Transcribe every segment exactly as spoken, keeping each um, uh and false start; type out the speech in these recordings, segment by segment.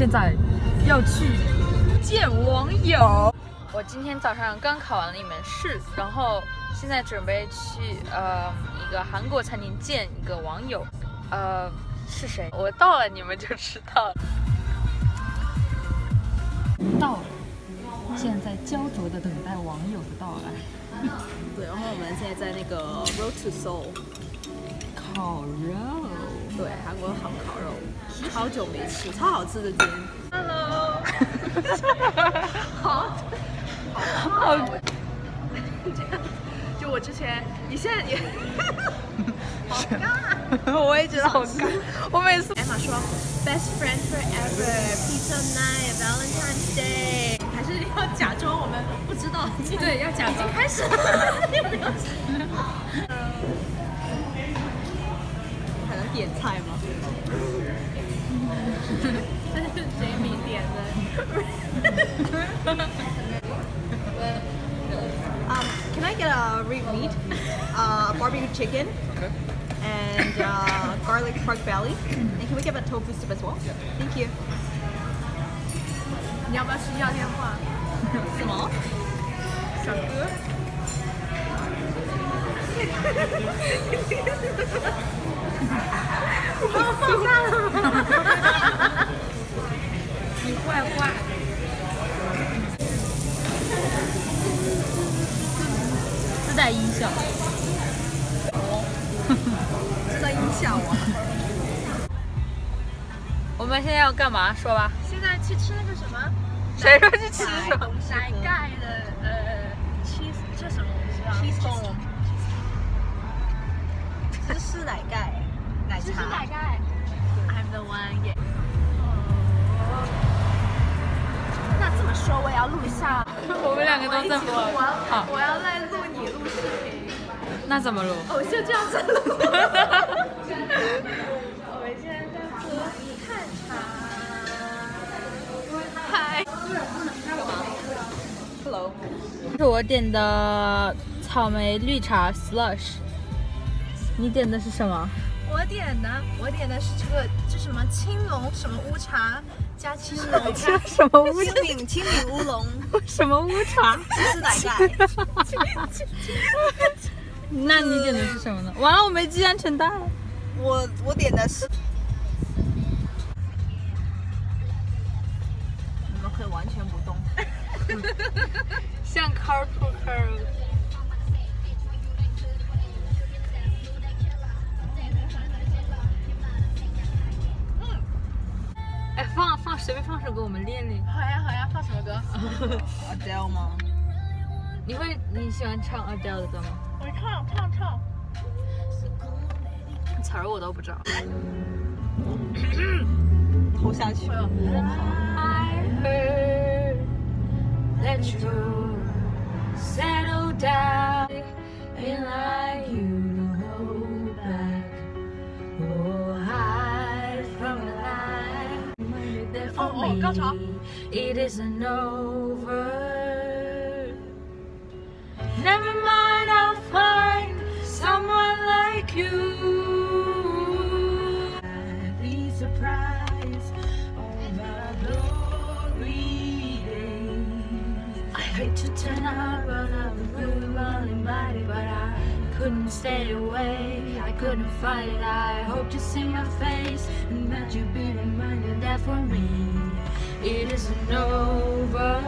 现在要去见网友。我今天早上刚考完了一门试，然后现在准备去呃一个韩国餐厅见一个网友，呃是谁？我到了你们就知道了。到了，现在在焦灼的等待网友的到来。 对，然后我们现在在那个 Road to Seoul 烤肉， 对，韩国好烤肉，好久没吃，超好吃的今天。Hello， 好，好，就我之前，你现在也，好尬， 我也觉得好尬。我每次 Emma 说 Best friend forever，Pizza night，Valentine's Day， 还是要假装我们不知道，对，要假装开始了，还能点菜吗？这是 Jamie 点的。Um, can I get a red meat, uh, barbecue chicken, Okay. and uh, garlic pork belly? And can we get a tofu soup as well? Thank you. 你要不要吃要电话？什么？小哥？我放大了吗？你坏坏。 自带音效。 自带音效啊！ 我们现在要干嘛？说吧。 现在去吃那个什么？ 谁说去吃什么？ 奶盖的呃 cheese， 这什么我不知道。cheese foam。芝士奶盖，奶茶。芝士奶盖。I'm the one. Yeah. 那这么说，我也要录一下。 我们两个都这么好，我要来录你录视频。 那怎么录？ 哦，就这样子录。我们现在在喝汉茶。嗨。干嘛 ？Hello。 这是我点的草莓绿茶 slush。你点的是什么？ 我点的，我点的是这个，这什么青龙什么乌茶加青龙加什么乌青岭青岭乌龙什么乌茶？ 芝士奶盖。 那你点的是什么呢？完了，我没系安全带。 我我点的是，你们可以完全不动， 像 carpool car。哎，放放随便放首歌，我们练练。 好呀好呀，放什么歌 ？Adele 吗？ 你会你喜欢唱 Adele 的歌吗？ 我唱唱唱。 词儿我都不知道。 投下去。 I heard that you settle down and like you to hold back or hide from the light there for me. It isn't over. Never mind, I'll find someone like you. Be surprised of our glory days. I hate to turn out, run out the blue, running body, but I couldn't stay away. I couldn't fight it. I hope to see your face and that you be reminded that for me it isn't over.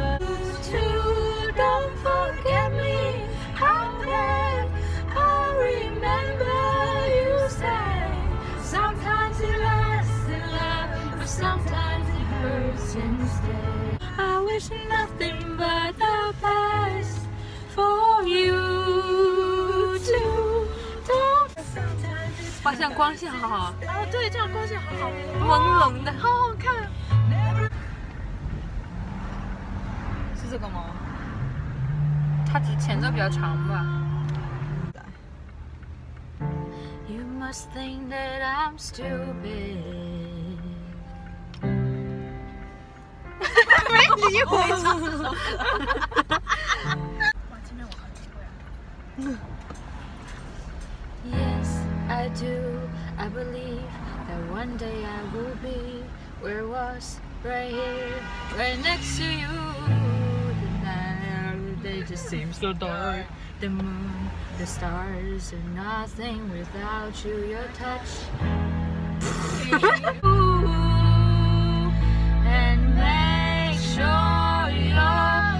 To don't forget me. How bad I remember you say. Sometimes it lasts in love, but sometimes it hurts instead. I wish nothing but the best for you too. Don't. 好像光线好好啊！ 对，这样光线好好， 朦胧的， 好好看。是这个吗？ 它只前奏比较长吧。You must think that I'm stupid. 没理我。 哇，前面我好机会啊。 Yes, I do. I believe that one day I will be where was right here, right next to you. The night, they just seem so dark. The moon, the stars are nothing without you, your touch. Ooh, and make sure you're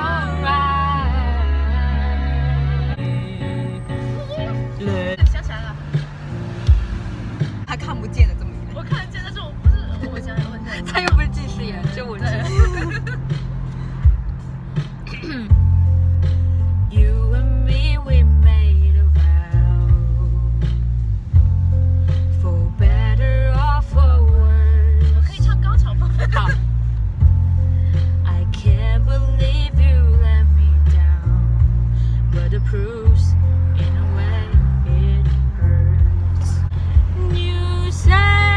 alright. 想起来了， 他看不见的这么远。 我看见，但是我不是，我想想，我想想， 他又不是近视眼，就我近视。You and me, we made a vow, for better or for worse. 我可以唱高潮部分。 好。I can't believe you let me down, but the proof's in a way it hurts. You say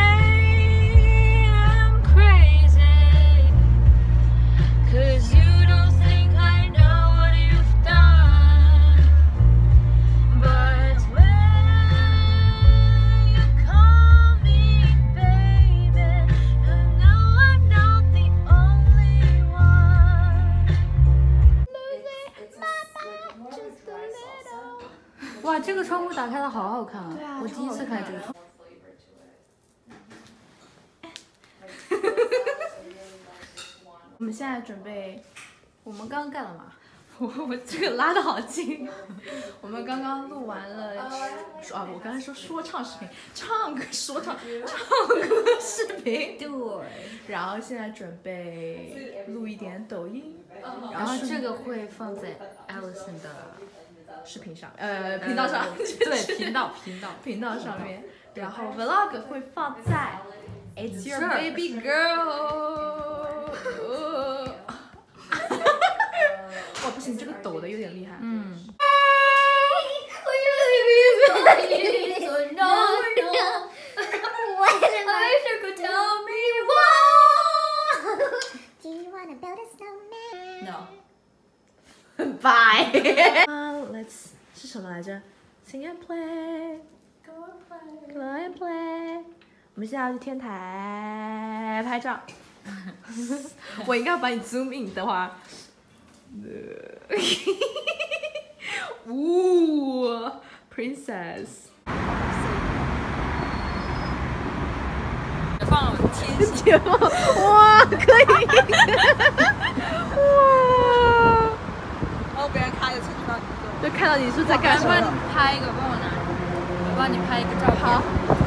I'm crazy, 'cause you don't think I know what you've done. But when you call me baby, you know I'm not the only one. Losing 哇，这个窗户打开的好好看啊！ 对啊我第一次开这个窗。 我们现在准备， 我们刚干了嘛？ 我我这个拉的好近。我们刚刚录完了说啊，我刚才说说唱视频，唱歌说唱唱歌视频。 对。 然后现在准备录一点抖音， 然后这个会放在 Allison 的视频上，呃，频道上， 对，频道频道频道上面，然后 vlog 会放在 It's Your Baby Girl。哇，不行，这个抖的有点厉害。 嗯。No. Bye. uh, let's 是什么来着 ？Sing and play, go and play, go and play。我们现在要去天台拍照。我应该把你 zoom in 的话。呜 ，princess。 放了天气。 节目哇，可以。哇。 然后别人开着车看到你， 就看到你是在干什么？ 帮你拍一个，帮我拿，我帮你拍一个照片。 好。